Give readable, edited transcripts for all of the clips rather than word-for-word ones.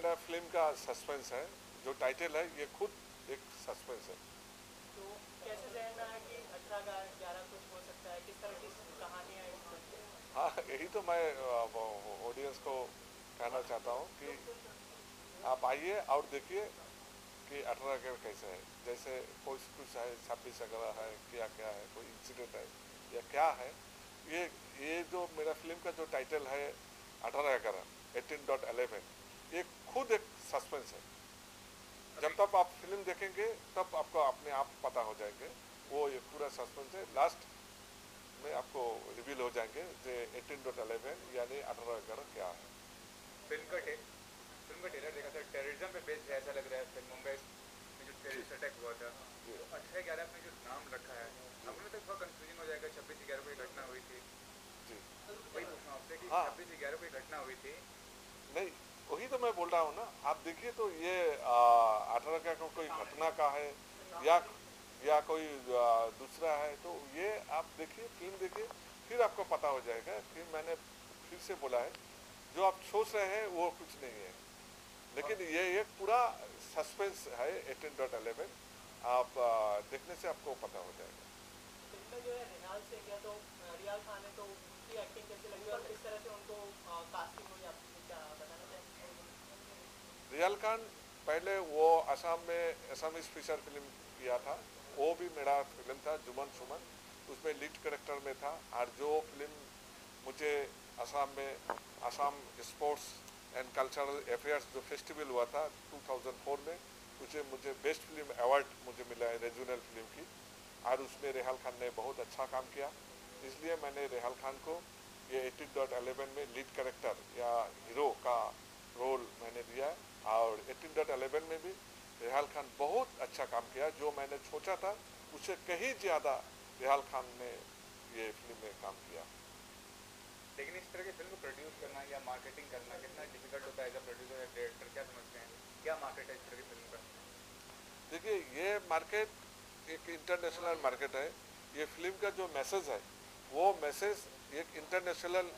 मेरा फिल्म का सस्पेंस है, जो टाइटल है ये खुद एक सस्पेंस है। तो कैसे जहन में आया कि 18 का 11 कुछ हो सकता है, किस तरह की कहानी है इस फिल्म में? हाँ, यही तो मैं ऑडियंस को कहना चाहता हूँ कि आप आइए और देखिए कि 18 का कैसे है। जैसे कोई कुछ है, 26 अगला है, क्या क्या है, कोई इंसिडेंट है या क्या है। ये ये जो मेरा फिल्म का जो टाइटल है 18/11, 18.11, ये खुद एक सस्पेंस है। जब अभी तक आप फिल्म देखेंगे तब आपको अपने आप पता हो जाएंगे। वो ये पूरा सस्पेंस है, लास्ट में आपको रिवील हो जाएंगे जो 18.11 यानी 18/11 क्या है। फिल्म का टे, फिल्म का ट्रेलर देखा था, टेररिज्म पे बेस्ड है ऐसा लग रहा है। फिल्म मुंबई में जो जी टेररिस्ट अटैक हुआ था, जी तो 18/11 में जो नाम रखा है, जी अपने तक थोड़ा कंफ्यूजिंग हो जाएगा। 26/11 को एक घटना हुई थी, जी। वही पूछना आपसे कि हाँ, 26/11 को एक घटना हुई थी। नहीं, वही तो मैं बोल रहा हूँ ना। आप देखिए तो ये 18 का कोई घटना का है या कोई दूसरा है, तो ये आप देखिए, फिल्म देखिए, फिर आपको पता हो जाएगा कि मैंने फिर से बोला है, जो आप सोच रहे हैं वो कुछ नहीं है। और लेकिन ये एक पूरा सस्पेंस है 18.11। आप देखने से आपको पता हो जाएगा। फिल्म में जो है रिहाल सिंह है, तो रियाल खान है, तो उनकी एक्टिंग कैसी लगी और किस तरह से उनको कास्टिंग हुई, आप क्या बताना चाहेंगे? रियाल खान पहले वो असम में असमीज फीचर फिल्म किया था, वो भी मेरा फिल्म था जुमन सुमन, उसमें लीड करेक्टर में था। और जो फिल्म मुझे असम में Assam sports and cultural affairs जो फेस्टिवल हुआ था 2004 में, मुझे बेस्ट फिल्म अवार्ड मुझे मिला है रीजनल फिल्म की। और उसमें रेहाल खान ने बहुत अच्छा काम किया, इसलिए मैंने रेहाल खान को ये 18.11 में लीड करेक्टर या हीरो का रोल मैंने दिया। और 18.11 में भी रेहाल खान बहुत अच्छा काम किया, जो मैंने सोचा था उससे कहीं ज़्यादा रेहाल खान ने ये फिल्म में काम किया। लेकिन इस तरह की फिल्म को प्रोड्यूस करना या मार्केटिंग करना कितना डिफिकल्ट होता है एज अ प्रोड्यूसर या डायरेक्टर, क्या समझते हैं? क्या मार्केट है इस तरह की फिल्म का? देखिए, ये मार्केट एक इंटरनेशनल मार्केट है। ये फिल्म का जो मैसेज है वो मैसेज एक इंटरनेशनल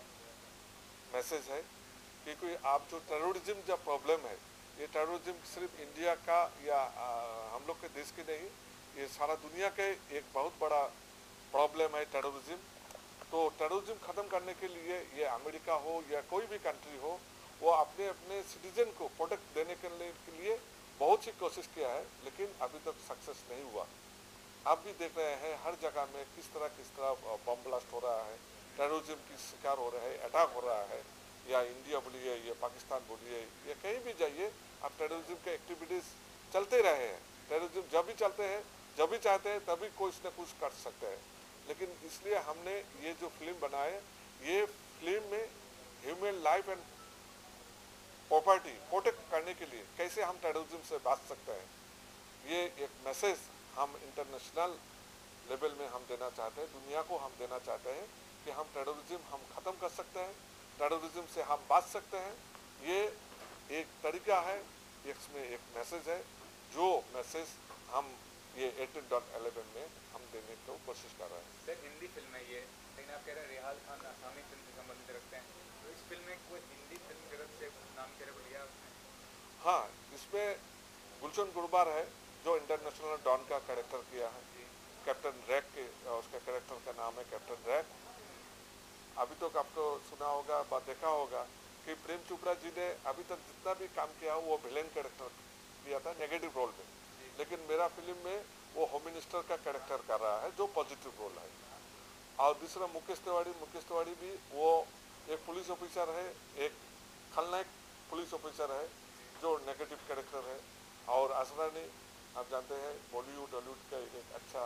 मैसेज है, क्योंकि आप जो टेररिज्म का प्रॉब्लम है, ये टेररिज्म सिर्फ इंडिया का या हम लोग के देश की नहीं, ये सारा दुनिया के एक बहुत बड़ा प्रॉब्लम है टेररिज्म। तो टेररिज्म ख़त्म करने के लिए ये अमेरिका हो या कोई भी कंट्री हो, वो अपने अपने सिटीजन को प्रोटेक्ट देने के लिए बहुत सी कोशिश किया है, लेकिन अभी तक सक्सेस नहीं हुआ। आप भी देख रहे हैं हर जगह में किस तरह बम ब्लास्ट हो रहा है, टेररिज्म की शिकार हो रहे हैं, अटैक हो रहा है। या इंडिया बोलिए या पाकिस्तान बोलिए या कहीं भी जाइए, आप टेररिज्म के एक्टिविटीज़ चलते रहे हैं। टेररिज्म जब भी चलते हैं, जब भी चाहते हैं तभी कुछ न कुछ कर सकते हैं। लेकिन इसलिए हमने ये जो फिल्म बनाए, ये फिल्म में human life and property protect करने के लिए कैसे हम टेररिज्म से बच सकते हैं, ये एक मैसेज हम इंटरनेशनल लेवल में हम देना चाहते हैं, दुनिया को हम देना चाहते हैं कि हम टेररिज्म हम ख़त्म कर सकते हैं, टेररिज्म से हम बच सकते हैं। ये एक तरीका है, इसमें एक मैसेज है, जो मैसेज हम ये 18.11 में हम देने की कोशिश कर रहे हैं। सर, हिंदी फिल्म है ये, लेकिन आप कह रहे हैं रेहाल खान आसामी फिल्म से संबंधित रखते हैं, तो इस फिल्म में कोई हिंदी फिल्म जगत से नाम चेहरे को लिया आपने? हाँ, इसमें गुलशन गुरबार है, जो इंटरनेशनल डॉन का कैरेक्टर किया है। जी। कैप्टन रैक के उसका कैरेक्टर का नाम है कैप्टन रैक। अभी तक आपको सुना होगा, बात देखा होगा कि प्रेम चोपड़ा जी ने अभी तक जितना भी काम किया वो विलेन कैरेक्टर किया था, नेगेटिव रोल में। जी। लेकिन मेरा फिल्म में वो होम मिनिस्टर का कैरेक्टर कर रहा है, जो पॉजिटिव रोल है। और दूसरा मुकेश तिवारी भी वो एक पुलिस ऑफिसर है, एक खलनायक पुलिस ऑफिसर है, जो नेगेटिव कैरेक्टर है। और असरानी, आप जानते हैं बॉलीवुड हॉलीवुड का एक अच्छा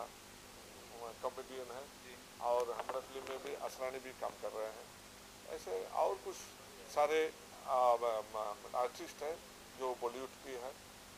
कॉमेडियन है, जी। और हमारा फिल्म में भी असरानी भी काम कर रहे हैं। ऐसे और कुछ सारे आर्टिस्ट हैं जो बॉलीवुड की है।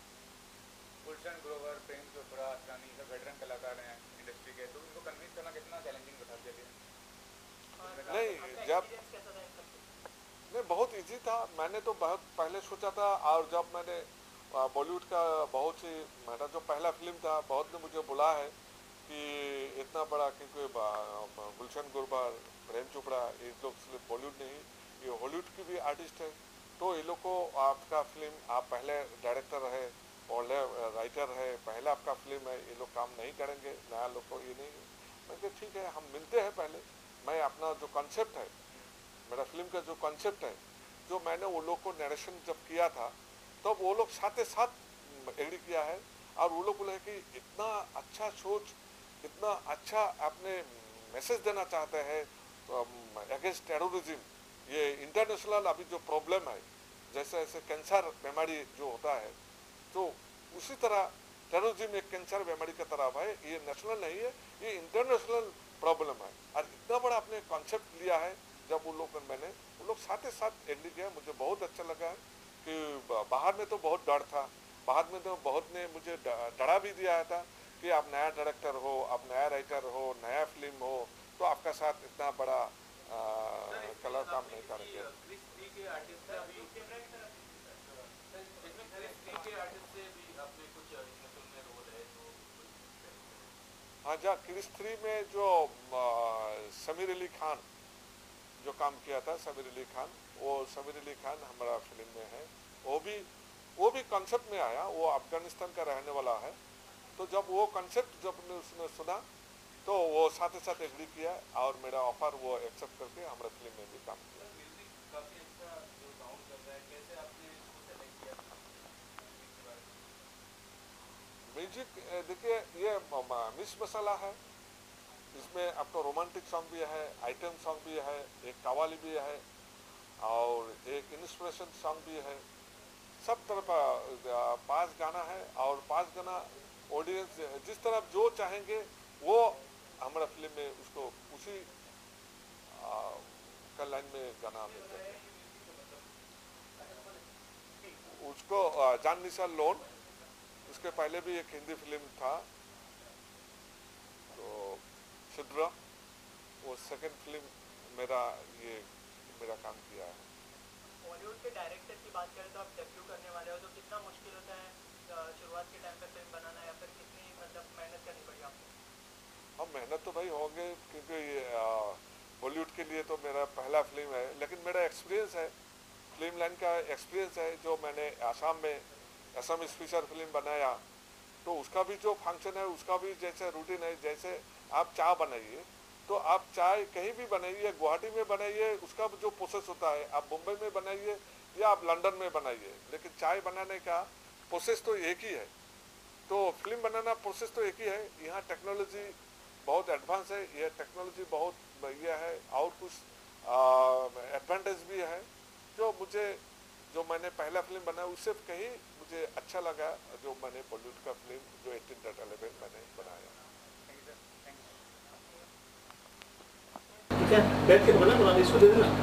गुलशन ग्रोवर, प्रेम चोपड़ा, असरानी सब वेटरन कलाकार हैं इंडस्ट्री के, तो उनको कन्विंस करना कितना चैलेंजिंग था आपके लिए? और उसमें काम नहीं, करना। आपका जब एक्सपीरियंस कैसा था इन सब फिल्म? नहीं, बहुत इजी था। मैंने तो बहुत पहले सोचा था, और जब मैंने बॉलीवुड का बहुत सी, मेरा जो पहला फिल्म था, बहुत ने मुझे बोला है कि इतना बड़ा, क्योंकि गुलशन गुरबार, प्रेम चोपड़ा, ये लोग सिर्फ बॉलीवुड नहीं, ये हॉलीवुड की भी आर्टिस्ट है, तो ये लोग को आपका फिल्म, आप पहले डायरेक्टर रहे, पहले राइटर है, पहले आपका फिल्म है, ये लोग काम नहीं करेंगे, नया लोग को ये नहीं। मैं कहा ठीक है, हम मिलते हैं पहले, मैं अपना जो कॉन्सेप्ट है, मेरा फिल्म का जो कॉन्सेप्ट है, जो मैंने वो लोग को नरेशन जब किया था, तब वो लोग साथ साथ एग्री किया है। और वो लोग बोले कि इतना अच्छा सोच, इतना अच्छा आपने मैसेज देना चाहते हैं अगेंस्ट टेररिज्म, ये इंटरनेशनल अभी जो प्रॉब्लम है, जैसे ऐसे कैंसर बीमारी जो होता है, तो उसी तरह टेररिज्म एक कैंसर बीमारी की तरफ है, ये नेशनल नहीं है, ये इंटरनेशनल प्रॉब्लम है। और इतना बड़ा आपने कॉन्सेप्ट लिया है, जब वो लोग साथ साथ एग्री किया, मुझे बहुत अच्छा लगा है कि बाहर में तो बहुत डर था, बाहर में तो बहुत ने मुझे डरा भी दिया था कि आप नया डायरेक्टर हो, आप नया राइटर हो, नया फिल्म हो, तो आपका साथ इतना बड़ा कलर काम नहीं करेंगे। हाँ, जहाँ क्रिस 3 में जो समीर अली खान जो काम किया था, समीर अली खान, वो समीर अली खान हमारा फिल्म में है, वो भी कॉन्सेप्ट में आया, वो अफगानिस्तान का रहने वाला है। तो जब वो कॉन्सेप्ट जब उसने सुना, तो वो साथ साथ एग्री किया और मेरा ऑफर वो एक्सेप्ट करके हमारा फिल्म में भी काम किया। म्यूजिक देखिए, ये मिक्स मसाला है, इसमें आपका रोमांटिक सॉन्ग भी है, आइटम सॉन्ग भी है, एक कवाली भी है और एक इंस्पिरेशन सॉन्ग भी है, सब तरफ 5 गाना है। और 5 गाना ऑडियंस जिस तरफ जो चाहेंगे वो हमारा फिल्म में उसको उसी का लाइन में गाना मिलता है। उसको जान निशा लोन, उसके पहले भी एक हिंदी फिल्म था तो सिद्रा, वो सेकंड फिल्म मेरा काम किया है। बॉलीवुड के डायरेक्टर की बात करें तो आप डेब्यू करने वाले हो, तो कितना मुश्किल होता है शुरुआत के टाइम पे फिल्म बनाना, या फिर कितनी मतलब मेहनत करनी पड़ी आपको? अब मेहनत तो भाई होंगे, क्योंकि बॉलीवुड के लिए तो मेरा पहला फिल्म है, लेकिन मेरा एक्सपीरियंस है, फिल्म लाइन का एक्सपीरियंस है, जो मैंने आसाम में असम स्पेशल फिल्म बनाया, तो उसका भी जो फंक्शन है, उसका भी जैसे रूटीन है, जैसे आप चाय बनाइए, तो आप चाय कहीं भी बनाइए, गुवाहाटी में बनाइए, उसका जो प्रोसेस होता है, आप मुंबई में बनाइए या आप लंदन में बनाइए, लेकिन चाय बनाने का प्रोसेस तो एक ही है। तो फिल्म बनाना प्रोसेस तो एक ही है। यहाँ टेक्नोलॉजी बहुत एडवांस है, यह टेक्नोलॉजी बहुत बढ़िया है, और कुछ एडवांटेज भी है जो मैंने पहला फिल्म बनाया उससे कहीं मुझे अच्छा लगा, जो मैंने बॉलीवुड का फिल्म जो 18/11 मैंने बनाया। ठीक है, बैठ के बोला ना, इसको दे देना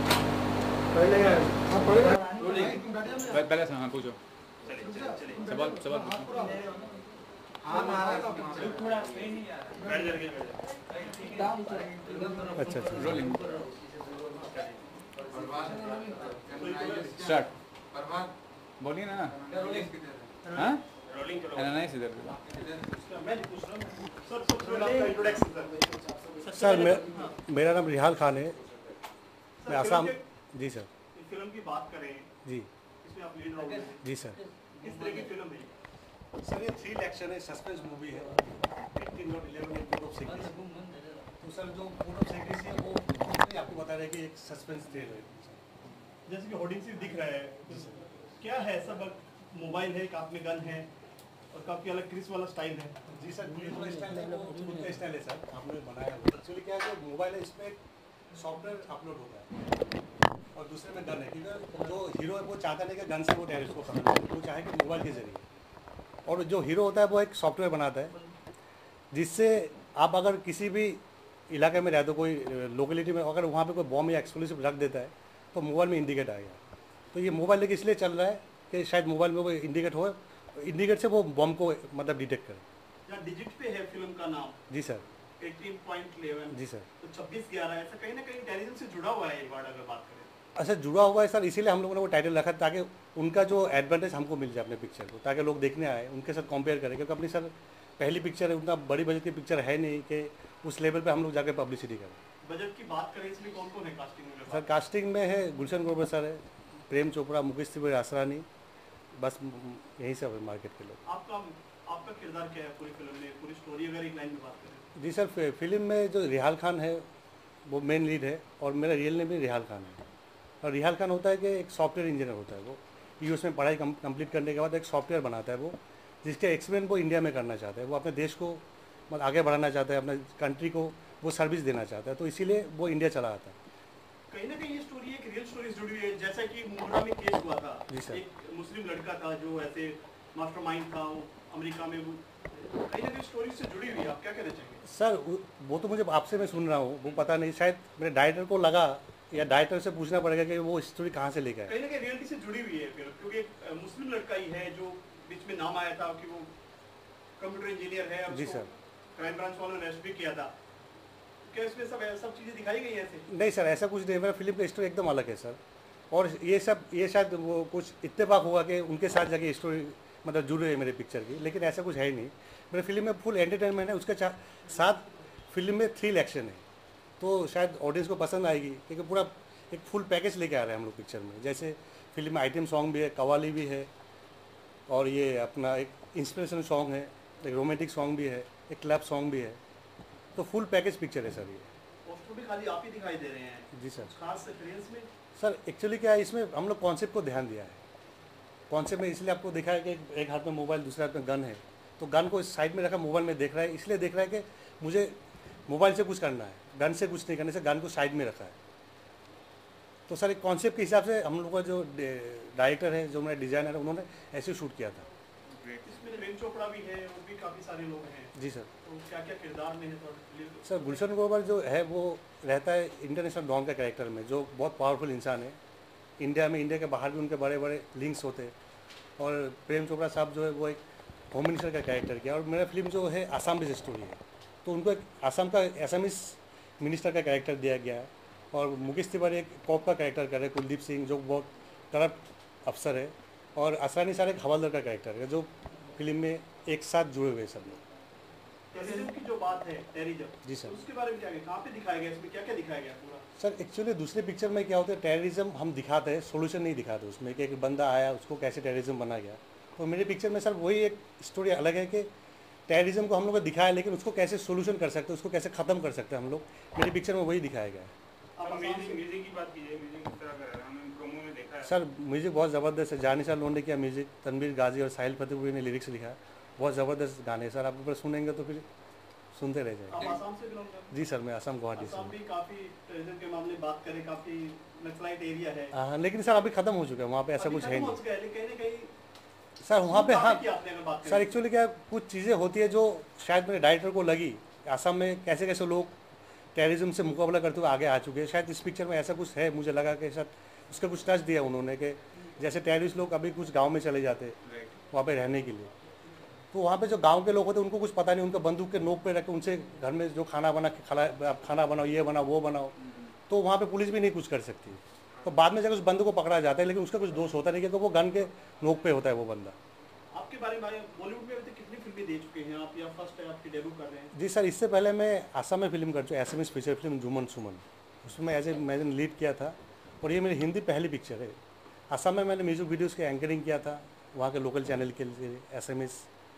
पहले से। हाँ पूछो, सवाल अच्छा रोलिंग स्टार्ट, बोलिए ना। हाँ नहीं इधर सर, मेरा नाम रिहाल खान है, मैं आसाम। जी सर। फिल्म की बात करें जी इसमें आप लीड रोल में, जी सर। किस तरह की फिल्म है? सर ये थ्रिल एक्शन है, सस्पेंस मूवी है। 18/11 कोड ऑफ सेक्रेसी, तो सर जो कोड ऑफ सेक्रेसी है वो आपको बता रहे हैं कि एक सस्पेंस थ्रिल है। जैसे कि होर्डिंग से दिख रहा है, तो क्या है सब? मोबाइल है, हाथ में गन है और काफ़ी अलग क्रिस वाला स्टाइल है। जी सर, ये जो स्टाइल है खुद का स्टाइल है सर, आपने बनाया हुआ। एक्चुअली क्या है, जो मोबाइल है इसमें सॉफ्टवेयर अपलोड होता है और दूसरे में गन है, क्योंकि जो हीरो है वो चाहता नहीं कि गन से वो टेररिस्ट को पकड़ना है, वो चाहे कि मोबाइल के जरिए। और जो हीरो होता है वो एक सॉफ्टवेयर बनाता है, जिससे आप अगर किसी भी इलाके में रहते हो, कोई लोकेलिटी में, अगर वहाँ पे कोई बॉम्ब या एक्सप्लोसिव रख देता है तो मोबाइल में इंडिकेट आएगा। तो ये मोबाइल लेके इसलिए चल रहा है कि शायद मोबाइल में वो इंडिकेट हो, इंडिकेट से वो बॉम्ब को मतलब डिटेक्ट करे। या डिजिट पे है फिल्म का नाम? जी सर। 18.11। जी सर। तो 26/11 ऐसा कहीं ना कहीं टेररिज्म से जुड़ा हुआ है ये वर्ड, अगर बात करें। अच्छा, जुड़ा हुआ है सर, इसीलिए हम लोगों ने वो टाइटल रखा ताकि उनका जो एडवांटेज हमको मिल जाए अपने पिक्चर को, ताकि लोग देखने आए, उनके साथ कंपेयर करें, क्योंकि अपनी सर पहली पिक्चर है, उतना बड़ी बजट की पिक्चर है नहीं कि उस लेवल पे हम लोग जाके पब्लिसिटी करें। बजट की बात करें इसमें कौन कौन है कास्टिंग में? सर कास्टिंग में है गुलशन ग्रोवर सर है, प्रेम चोपड़ा, मुकेश तिवारी, असरानी, बस यही सब है मार्केट के लोग। आपका किरदार क्या है पूरी फिल्म में, पूरी स्टोरी अगर एक लाइन में बात करें? जी सर, फिल्म में जो रिहाल खान है वो मेन लीड है और मेरा रियल नेम भी रिहाल खान है। और रिहाल खान होता है कि एक सॉफ्टवेयर इंजीनियर होता है वो, यूएस में पढ़ाई कंप्लीट करने के बाद एक सॉफ्टवेयर बनाता है वो, जिसके एक्सपेरिमेंट वो इंडिया में करना चाहता है। वो अपने देश को मतलब आगे बढ़ाना चाहता है, अपने कंट्री को वो सर्विस देना चाहता है, तो इसीलिए वो इंडिया चला आता है। कहीं ना कहीं ये स्टोरी एक रियल स्टोरी से जुड़ी हुई है, जैसा कि मुंबई में केस हुआ था। जी सर। एक मुस्लिम लड़का था जो ऐसे मास्टरमाइंड था, वो अमेरिका में, वो कहीं ना कहीं स्टोरी से जुड़ी हुई है। आप क्या कहना चाहेंगे? सर वो तो मुझे आपसे मैं सुन रहा हूँ, वो पता नहीं, शायद मेरे डायरेक्टर को लगा या डायरेक्टर से पूछना पड़ेगा कि वो स्टोरी कहाँ से लेकर आए। कहीं ना कहीं रियलिटी से जुड़ी हुई है फिल्म, क्योंकि एक मुस्लिम लड़का ही है जो बीच में नाम आया था कि वो कंप्यूटर इंजीनियर है। अब जी सर। क्राइम ब्रांच वालों ने अरेस्ट भी किया था। क्या इसमें सब चीज़ें दिखाई गई हैं ऐसे? नहीं सर, ऐसा कुछ नहीं, मेरा फिल्म का स्टोरी एकदम अलग है सर। और ये शायद वो कुछ इत्तेफाक हुआ कि उनके साथ जाके स्टोरी मतलब जुड़ रही है मेरे पिक्चर की, लेकिन ऐसा कुछ है ही नहीं। मेरे फिल्म में फुल एंटरटेनमेंट है, उसके साथ फिल्म में थ्रिल एक्शन है, तो शायद ऑडियंस को पसंद आएगी, क्योंकि पूरा एक फुल पैकेज लेके आ रहे हैं हम लोग पिक्चर में। जैसे फिल्म में आइटम सॉन्ग भी है, कवाली भी है, और ये अपना एक इंस्पिरेशनल सॉन्ग है, एक रोमांटिक सॉन्ग भी है, एक क्लब सॉन्ग भी है, तो फुल पैकेज पिक्चर है सर ये। पोस्टर भी खाली आप ही दिखाई दे रहे हैं। जी सर। खास रेफरेंस में सर एक्चुअली क्या है, इसमें हम लोग कॉन्सेप्ट को ध्यान दिया है। कॉन्सेप्ट में इसलिए आपको दिखा है कि एक हाथ में मोबाइल, दूसरे हाथ में गन है, तो गन को इस साइड में रखा, मोबाइल में देख रहा है, इसलिए देख रहा है कि मुझे मोबाइल से कुछ करना है, गन से कुछ नहीं करने से गन को साइड में रखा है। तो सर एक कॉन्सेप्ट के हिसाब से हम लोग का जो डायरेक्टर है, जो मेरा डिज़ाइनर है, उन्होंने ऐसे शूट किया था। इसमें प्रेम चोपड़ा भी है और भी काफ़ी सारे लोग हैं। जी सर। तो क्या क्या किरदार में है थोड़ा? सर गुलशन ग्रोवर जो है वो रहता है इंटरनेशनल डॉन का कैरेक्टर में, जो बहुत पावरफुल इंसान है इंडिया में, इंडिया के बाहर भी उनके बड़े बड़े लिंक्स होते हैं। और प्रेम चोपड़ा साहब जो है वो एक होम मिनिस्टर का कैरेक्टर किया। और मेरा फिल्म जो है आसाम बेस्ड स्टोरी है, तो उनको एक आसाम का एसामीज मिनिस्टर का कैरेक्टर दिया गया है। और मुकेश तिवारी एक कॉप का कैरेक्टर कर रहे हैं, कुलदीप सिंह जो बहुत करप्ट अफसर है। और असरानी सर एक हवलदार का कैरेक्टर है, जो फिल्म में एक साथ जुड़े हुए सब लोग। टेररिज्म की जो बात है, टेररिज्म, जी सर। उसके बारे में क्या है, कहाँ पे दिखाया गया, इसमें क्या क्या दिखाया गया पूरा? सर एक्चुअली दूसरे पिक्चर में क्या होता है, टेररिज्म हम दिखाते हैं, सोल्यूशन नहीं दिखाते उसमें, कि एक बंदा आया उसको कैसे टेररिज्म बना गया। तो मेरे पिक्चर में सर वही एक स्टोरी अलग है कि टेररिज्म को हम लोग दिखाया, लेकिन उसको कैसे सोल्यूशन कर सकते हैं, उसको कैसे ख़त्म कर सकते हैं हम लोग, मेरे पिक्चर में वही दिखाया गया है। म्यूजिक की बात कीजिए, म्यूजिक किस तरह का रहा है? हमने प्रोमो में देखा है सर म्यूजिक बहुत ज़बरदस्त है, जानिशा लोंडे किया म्यूजिक, तनवीर गाजी और साहिल फतेहपुरी ने लिरिक्स लिखा है। बहुत ज़बरदस्त गाने सर, आप ऊपर सुनेंगे तो फिर सुनते रह आप जाएंगे। आसाम से बिलोंग करते जी सर, मैं असम गुवाहाटी हैं? से आसाम भी काफ़ी टेररिज्म के मामले में बात करें, काफ़ी नक्सलाइट एरिया है। हाँ, लेकिन सर अभी ख़त्म हो चुका है, वहाँ पे ऐसा अभी कुछ है खत्म नहीं हो चुका है, लेकिन कहीं ना कहीं सर। वहाँ पे हाँ काफ़ी आपने अगर बात सर, करें एक्चुअली क्या कुछ चीज़ें होती है जो शायद मेरे डायरेक्टर को लगी, असम में कैसे कैसे लोग टेररिज्म से मुकाबला करते हुए आगे आ चुके हैं। शायद इस पिक्चर में ऐसा कुछ है, मुझे लगा कि शायद उसका कुछ टच दिया उन्होंने, कि जैसे टेररिस्ट लोग अभी कुछ गांव में चले जाते वहाँ पे रहने के लिए, तो वहाँ पे जो गांव के लोग होते हैं उनको कुछ पता नहीं, उनका बंदूक के नोक पे रख के उनसे घर में जो खाना बना खाना बनाओ, ये बनाओ वो बनाओ, तो वहाँ पे पुलिस भी नहीं कुछ कर सकती। तो बाद में जाकर उस बंदे को पकड़ा जाता है, लेकिन उसका कुछ दोष होता नहीं, क्योंकि वो गन के नोक पे होता है वो बंदा। आपके बारे में बॉलीवुड में अभी तक कितनी फिल्में दे चुके हैं आप, या फर्स्ट है आपकी डेब्यू कर रहे हैं? जी सर, इससे पहले मैं असम में फिल्म कर चुका, SMS feature film Juman Suman, उसमें मैंने लीड किया था। और ये मेरी हिंदी पहली पिक्चर है। असम में मैंने म्यूजिक वीडियोस के एंकरिंग किया था वहाँ के लोकल चैनल के लिए, एसएमएस।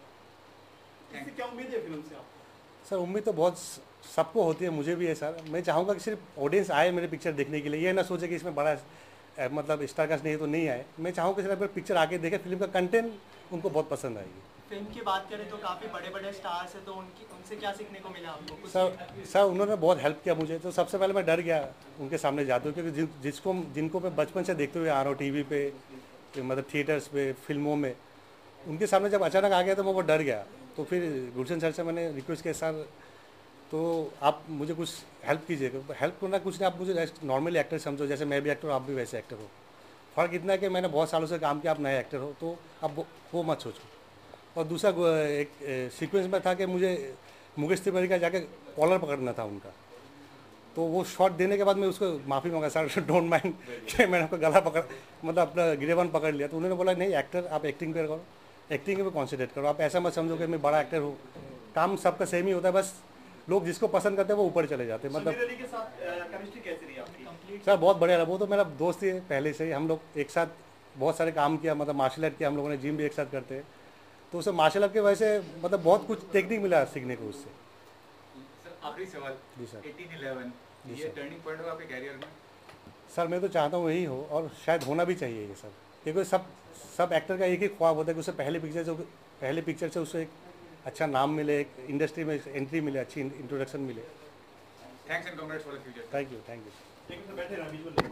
इससे क्या उम्मीद है फिल्म से आपको? सर उम्मीद तो बहुत सबको होती है, मुझे भी है सर। मैं चाहूँगा कि सिर्फ ऑडियंस आए मेरे पिक्चर देखने के लिए, ये ना सोचे कि इसमें बड़ा मतलब स्टार कास्ट नहीं है तो नहीं आए। मैं चाहूँगा कि सिर्फ पिक्चर आके देखें, फिल्म का कंटेंट उनको बहुत पसंद आएगी। फिल्म की बात करें तो काफ़ी बड़े बड़े स्टार्स हैं, तो उनसे क्या सीखने को मिला आपको कुछ? सर उन्होंने बहुत हेल्प किया मुझे। तो सबसे पहले मैं डर गया उनके सामने जाते हुए, क्योंकि जिनको मैं बचपन से देखते हुए आ रहा हूँ टीवी पे, मतलब थिएटर्स पे, फिल्मों में, उनके सामने जब अचानक आ गया तो मैं बहुत डर गया। तो फिर गुलशन सर से मैंने रिक्वेस्ट किया, सर तो आप मुझे कुछ हेल्प कीजिएगा। हेल्प करना कुछ नहीं, आप मुझे नॉर्मली एक्टर समझो, जैसे मैं भी एक्टर हूँ, आप भी वैसे एक्टर हो। फ़र्क इतना है कि मैंने बहुत सालों से काम किया, आप नए एक्टर हो, तो अब वो मत सोचो। और दूसरा एक सीक्वेंस में था कि मुझे मुकेश तिवारी का जाके कॉलर पकड़ना था उनका, तो वो शॉट देने के बाद मैं उसको माफ़ी मांगा, सर डोंट माइंड कि मैंने आपका गला पकड़ मतलब अपना गिरेबान पकड़ लिया। तो उन्होंने बोला नहीं एक्टर, आप एक्टिंग पे करो, एक्टिंग पे कॉन्सेंट्रेट करो, आप ऐसा मत समझो कि मैं बड़ा एक्टर हूँ। काम सबका सेम ही होता है, बस लोग जिसको पसंद करते हैं वो ऊपर चले जाते हैं। मतलब समीर अली के साथ केमिस्ट्री कैसी रही आपकी? कंप्लीट सर बहुत बढ़िया रहा, वो तो मेरा दोस्त ही है पहले से ही, हम लोग एक साथ बहुत सारे काम किया, मतलब मार्शल आर्ट किया हम लोगों ने, जिम भी एक साथ करते हैं, तो उसे मार्शल आर्ट के वजह से मतलब बहुत कुछ टेक्निक मिला सीखने को उससे। सर आखिरी सवाल, जी सर। 1811 जी ये सर। टर्निंग पॉइंट होगा आपके कैरियर में? सर मैं तो चाहता हूँ यही हो, और शायद होना भी चाहिए ये सब, क्योंकि सब एक्टर का एक ही ख्वाब होता है कि उसे पहले पिक्चर से उसे एक अच्छा नाम मिले, एक इंडस्ट्री में एंट्री मिले, अच्छी इंट्रोडक्शन मिले। Thanks and congrats for the future. Thank you, thank you. एक तो बैठे रहा विजुअल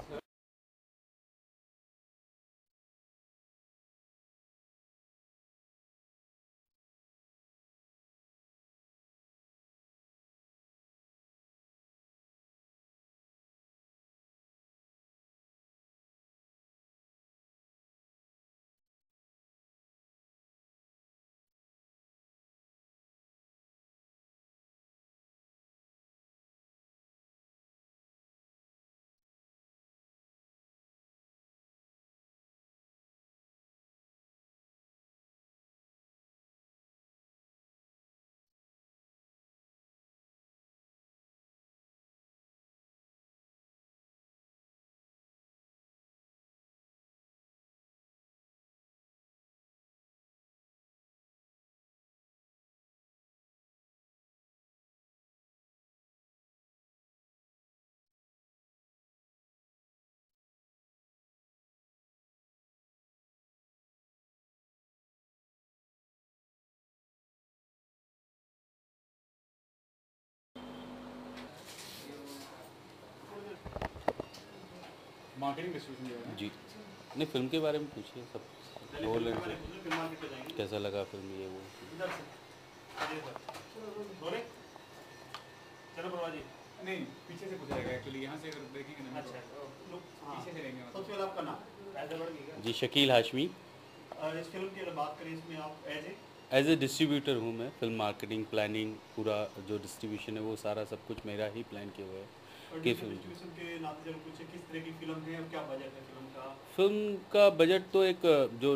मार्केटिंग डिस्ट्रीब्यूशन जी, नहीं फिल्म के बारे में पूछिए, सब बोल रहे हैं कैसा लगा फिल्म ये वो। इधर से चलिए सर बोले चलो प्रभा जी। नहीं पीछे से पूछा जाएगा एक्चुअली, यहाँ से अगर देखेंगे ना अच्छा लोग पीछे से लेंगे। सबसे पहले आपका नाम एज ए जी शकील हाशमी, इस फिल्म की अगर बात करें इसमें आप एज ए डिस्ट्रीब्यूटर हूँ मैं। फिल्म मार्केटिंग प्लानिंग पूरा जो डिस्ट्रीब्यूशन है वो सारा सब कुछ मेरा ही प्लान किया हुआ है। कि डिस्ट्रीब्यूशन के नाते जब पूछे किस तरह की फिल्म है और क्या बजट है फिल्म का? फिल्म का बजट तो एक जो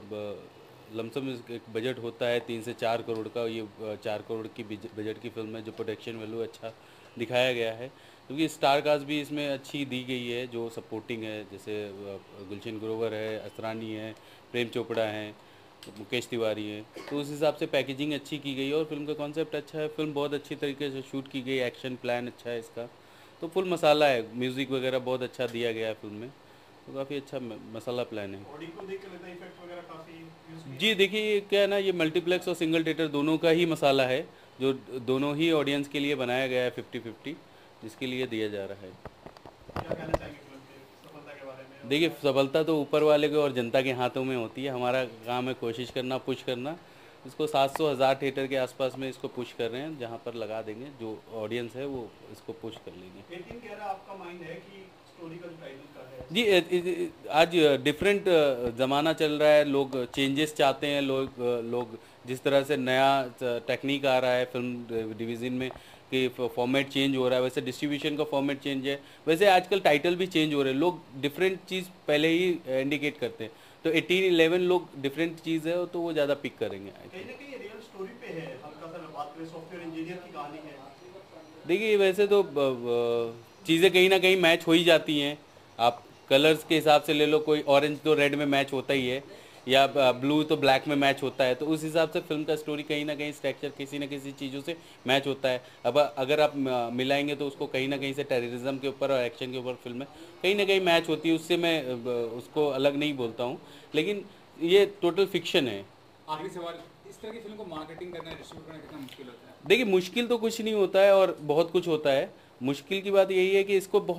लमसम एक बजट होता है 3 से 4 करोड़ का, ये 4 करोड़ की बजट की फिल्म है, जो प्रोडक्शन वैल्यू अच्छा दिखाया गया है, क्योंकि स्टार कास्ट भी इसमें अच्छी दी गई है जो सपोर्टिंग है, जैसे गुलशन ग्रोवर है, असरानी है, प्रेम चोपड़ा हैं, मुकेश तिवारी है, तो उस हिसाब से पैकेजिंग अच्छी की गई है और फिल्म का कॉन्सेप्ट अच्छा है। फिल्म बहुत अच्छी तरीके से शूट की गई, एक्शन प्लान अच्छा है इसका, तो फुल मसाला है, म्यूज़िक वगैरह बहुत अच्छा दिया गया है फिल्म में, तो काफ़ी अच्छा मसाला प्लान है। ऑडियो को देख के लगता है इफेक्ट वगैरह काफी यूज किया जी देखिए क्या है ना, ये मल्टीप्लेक्स और सिंगल थिएटर दोनों का ही मसाला है, जो दोनों ही ऑडियंस के लिए बनाया गया है 50-50, जिसके लिए दिया जा रहा है। क्या कहना चाहेंगे फिल्म की सफलता के बारे में? देखिए सफलता तो ऊपर वाले के और जनता के हाथों में होती है, हमारा काम है कोशिश करना, पुश करना। इसको 700,000 थिएटर के आसपास में इसको पुश कर रहे हैं, जहाँ पर लगा देंगे, जो ऑडियंस है वो इसको पुश कर लेंगे। 1811 आपका माइंड है कि स्टोरी का जो टाइटल का है? जी आज डिफरेंट ज़माना चल रहा है, लोग चेंजेस चाहते हैं, लोग जिस तरह से नया टेक्निक आ रहा है फिल्म डिवीज़न में कि फॉर्मेट चेंज हो रहा है, वैसे डिस्ट्रीब्यूशन का फॉर्मेट चेंज है, वैसे आजकल टाइटल भी चेंज हो रहे हैं, लोग डिफरेंट चीज़ पहले ही इंडिकेट करते हैं, तो 1811 लोग डिफरेंट चीज़ है तो वो ज़्यादा पिक करेंगे। कहीं ना कहीं रियल स्टोरी पे है, हल्का सा बात करें सॉफ्टवेयर इंजीनियर की कहानी है। देखिए वैसे तो चीज़ें कहीं ना कहीं मैच हो ही जाती हैं, आप कलर्स के हिसाब से ले लो, कोई ऑरेंज तो रेड में मैच होता ही है, या ब्लू तो ब्लैक में मैच होता है, तो उस हिसाब से फिल्म का स्टोरी कहीं ना कहीं स्ट्रक्चर किसी न किसी चीज़ों से मैच होता है। अब अगर आप मिलाएंगे तो उसको कहीं ना कहीं से टेररिज्म के ऊपर और एक्शन के ऊपर फिल्म में कहीं ना कहीं मैच होती है, उससे मैं उसको अलग नहीं बोलता हूँ, लेकिन ये टोटल फिक्शन है। आखिरी सवाल, इस तरह की फिल्म को मार्केटिंग करना, डिस्ट्रीब्यूट करना कितना मुश्किल होता है? देखिए मुश्किल तो कुछ नहीं होता है और बहुत कुछ होता है, मुश्किल की बात यही है कि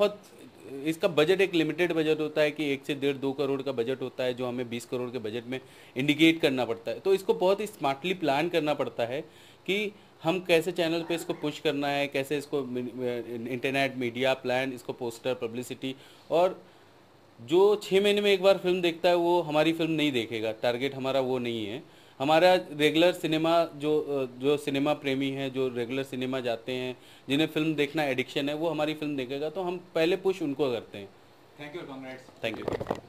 इसका बजट एक लिमिटेड बजट होता है कि 1 से 1.5-2 करोड़ का बजट होता है, जो हमें 20 करोड़ के बजट में इंडिकेट करना पड़ता है, तो इसको बहुत ही स्मार्टली प्लान करना पड़ता है कि हम कैसे चैनल पे इसको पुश करना है, कैसे इसको इंटरनेट मीडिया प्लान, इसको पोस्टर पब्लिसिटी, और जो 6 महीने में एक बार फिल्म देखता है वो हमारी फिल्म नहीं देखेगा, टारगेट हमारा वो नहीं है। हमारा रेगुलर सिनेमा जो सिनेमा प्रेमी हैं, जो रेगुलर सिनेमा जाते हैं, जिन्हें फिल्म देखना एडिक्शन है, वो हमारी फिल्म देखेगा, तो हम पहले पुश उनको करते हैं। थैंक यू और कांग्रेट्स। Thank you.